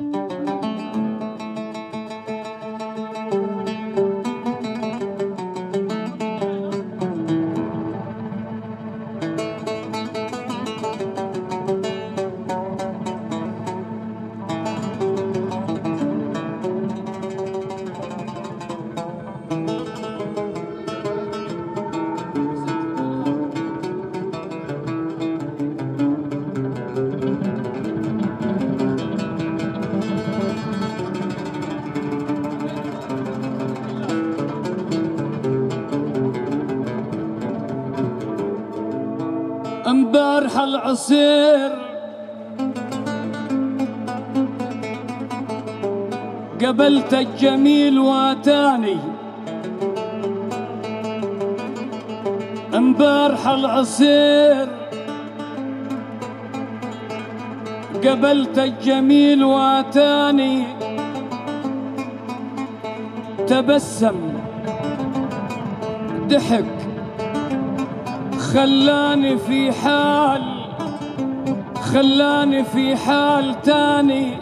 امبارح العصير قبلت الجميل واتاني، امبارح العصير قبلت الجميل واتاني، تبسم ضحك خلاني في حال، خلاني في حال تاني،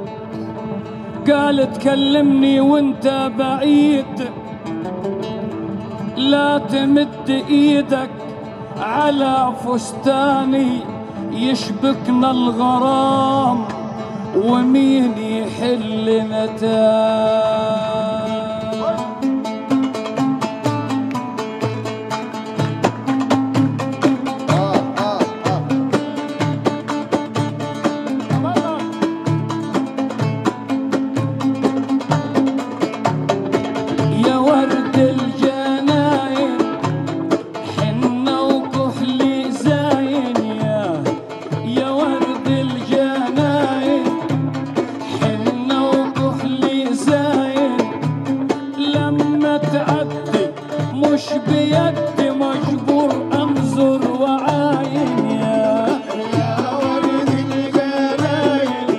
قال تكلمني وانت بعيد، لا تمد ايدك على فستاني، يشبكنا الغرام ومين يحل نتاج. مش بيدي مجبور انظر وعاين يا ورد الجناين،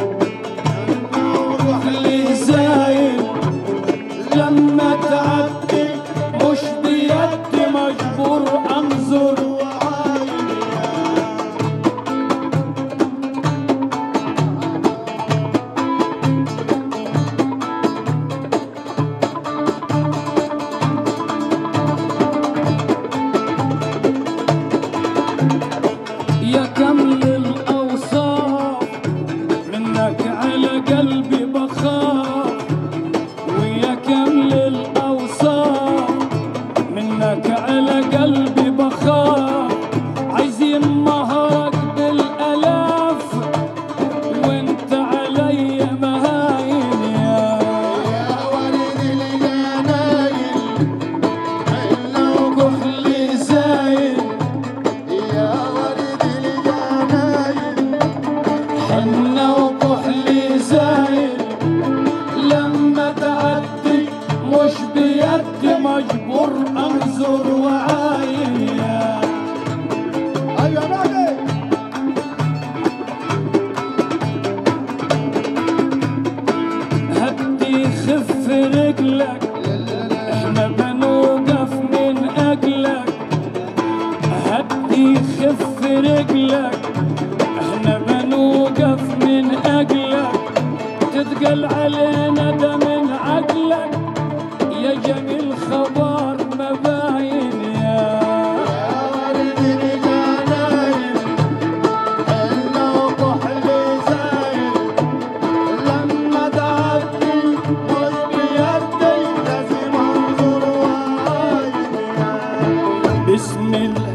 روح لي زاين لما تعدي، مش بيدي مجبور انظر وعاين يا كمل الأوصاف، منك على قلبي بخاف، ويا كمل الأوصاف منك على قلبي بخاف، عايزين مهرك بالآلاف وانت علي مهاين يا ورد الجناين، حلة وكحلي زاين يا ورد الجناين، حنة وكحلي زاين لما تعدي، مش بيدي مجبور انظر وعاين يا ايوه نادي. هدي خف رجلك احنا بنوقف من اجلك، هدي خف رجلك احنا بنوقف من اجلك، تتقل علينا ده من عقلك يا جميل خبر مباين يا ورد الجناين، حلة وكحلي زاين لما تعدي، مش بيدي لازم انظر وعاين يا بسم الله.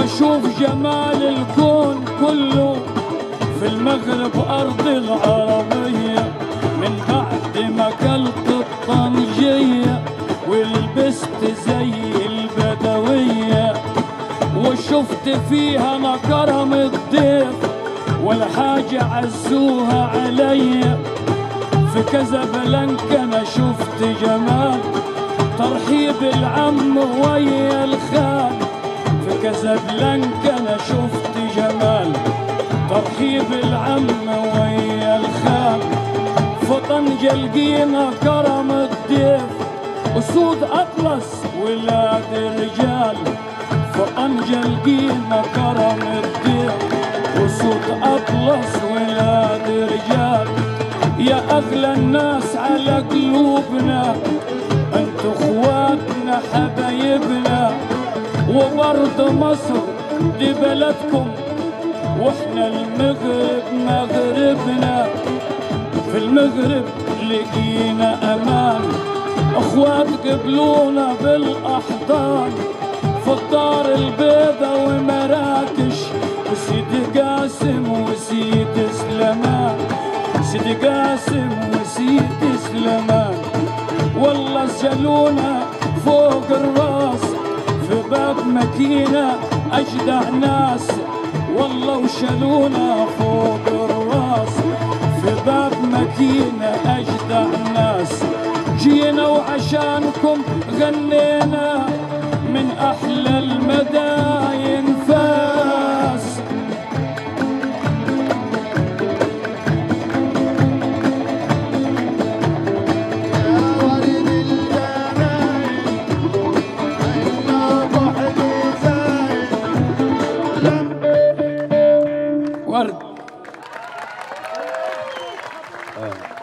واشوف جمال الكون كله في المغرب ارض العربية، من بعد ما كلت الطنجية ولبست زي البدوية، وشفت فيها انا كرم الضيف ولا حاجة عزوها عليا. في كازابلانكا انا شفت جمال ترحيب العم ويا الخال. في كازابلانكا انا شفت جمال ترحيب العم ويا الخال. في طنجة لقينا كرم الضيف أسود أطلس ولاد الرجال. في طنجة لقينا كرم الضيف أسود أطلس ولاد الرجال. يا أغلى الناس على قلوبنا انتو اخواتنا حبايبنا، وبرضه مصر دي بلدكم واحنا المغرب مغربنا. في المغرب لقينا امان اخوات قبلونا بالاحضان، في الدار البيضا ومراكش وسيدي قاسم وسيدي سليمان. سيدي قاسم وسيدي سليمان والله شالونا فوق الراس في باب مكينة أجدع ناس. والله وشالونا فوق الراس في باب مكينة أجدع ناس. جينا وعشانكم غنينا من أحلى المداين فاس. ورد